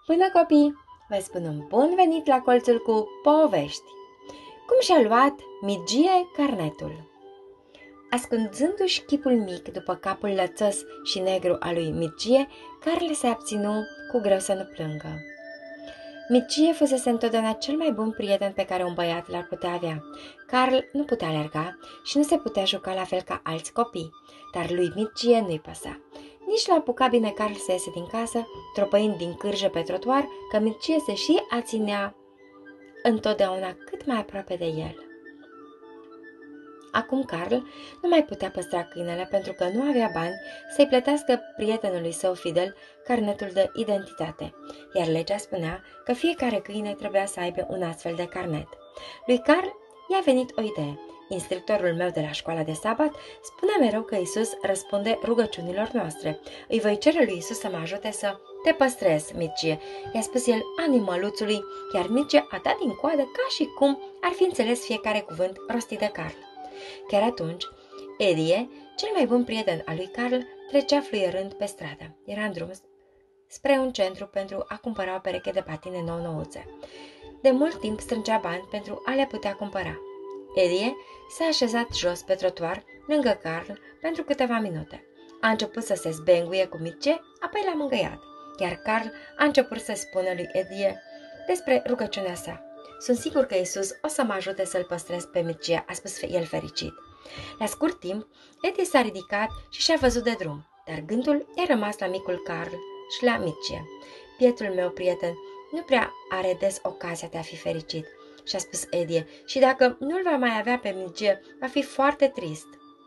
Bună copii! Vă spun un bun venit la colțul cu povești. Cum și-a luat Midgie carnetul? Ascunzându-și chipul mic după capul lățos și negru al lui Midgie, Carl se abținu cu greu să nu plângă. Midgie fusese întotdeauna cel mai bun prieten pe care un băiat l-ar putea avea. Carl nu putea alerga și nu se putea juca la fel ca alți copii, dar lui Midgie nu-i păsa. Nici l-a apucat bine Carl să iese din casă, tropăind din cârjă pe trotuar, că Midgie se și aținea întotdeauna cât mai aproape de el. Acum Carl nu mai putea păstra câinele pentru că nu avea bani să-i plătească prietenului său fidel carnetul de identitate, iar legea spunea că fiecare câine trebuia să aibă un astfel de carnet. Lui Carl i-a venit o idee. Instructorul meu de la școala de sabat spunea mereu că Iisus răspunde rugăciunilor noastre. Îi voi cere lui Iisus să mă ajute să te păstrez, Midgie, i-a spus el animăluțului, iar Midgie a dat din coadă ca și cum ar fi înțeles fiecare cuvânt rostit de Carl. Chiar atunci, Eddie, cel mai bun prieten al lui Carl, trecea fluierând pe stradă. Era în drum spre un centru pentru a cumpăra o pereche de patine nou-nouțe. De mult timp strângea bani pentru a le putea cumpăra. Eddie s-a așezat jos pe trotuar lângă Carl pentru câteva minute. A început să se zbenguie cu Midgie, apoi l-a mângâiat, iar Carl a început să spună lui Eddie despre rugăciunea sa. Sunt sigur că Iisus o să mă ajute să-l păstrez pe Midgie, a spus el fericit. La scurt timp, Eddie s-a ridicat și și-a văzut de drum, dar gândul i-a rămas la micul Carl și la Midgie. Bietul meu prieten nu prea are des ocazia de a fi fericit, și-a spus Eddie, și dacă nu-l va mai avea pe Midgie, va fi foarte trist.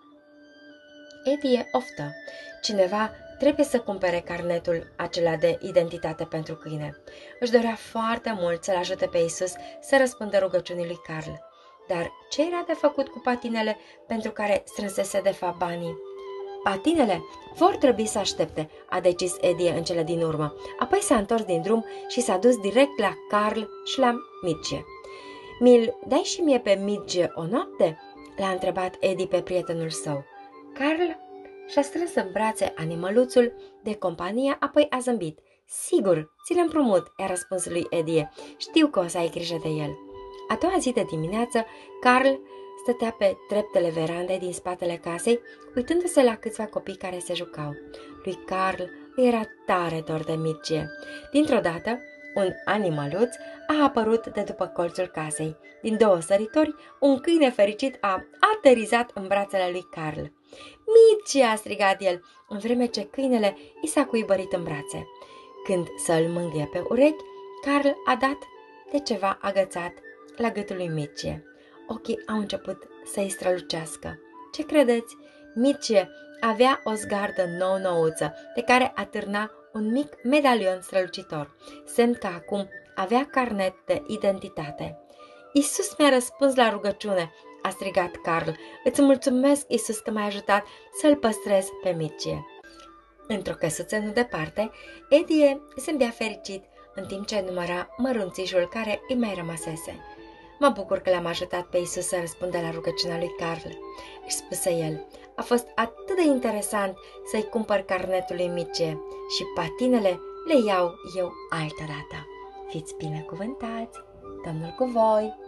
Eddie oftă. Cineva trebuie să cumpere carnetul acela de identitate pentru câine. Își dorea foarte mult să-l ajute pe Iisus să răspundă rugăciunii lui Carl. Dar ce era de făcut cu patinele pentru care strânsese de fapt banii? Patinele vor trebui să aștepte, a decis Eddie în cele din urmă. Apoi s-a întors din drum și s-a dus direct la Carl și la Midgie. Mi-l dai și mie pe Midgie o noapte? L-a întrebat Eddie pe prietenul său. Carl și-a strâns în brațe animăluțul de companie, apoi a zâmbit. Sigur, ți-l împrumut, i-a răspuns lui Eddie. Știu că o să ai grijă de el. A doua zi de dimineață, Carl stătea pe treptele verandei din spatele casei, uitându-se la câțiva copii care se jucau. Lui Carl îi era tare dor de Midgie. Dintr-o dată, un animăluț a apărut de după colțul casei. Din două săritori, un câine fericit a aterizat în brațele lui Carl. Midgie, a strigat el, în vreme ce câinele i s-a cuibărit în brațe. Când să-l mângâie pe urechi, Carl a dat de ceva agățat la gâtul lui Midgie. Ochii au început să-i strălucească. Ce credeți? Midgie avea o zgardă nou-nouță, de care atârna un mic medalion strălucitor, semn că acum avea carnet de identitate. Iisus mi-a răspuns la rugăciune, a strigat Carl. Îți mulțumesc, Iisus, că m-ai ajutat să-l păstrez pe Midgie. Într-o căsuță nu departe, Eddie zâmbea fericit, în timp ce număra mărunțișul care îi mai rămăsese. Mă bucur că l-am ajutat pe Iisus să răspundă la rugăciunea lui Carl, își spuse el. A fost atât de interesant să-i cumpăr carnetul lui Midgie și patinele le iau eu altădată. Fiți binecuvântați, Domnul cu voi!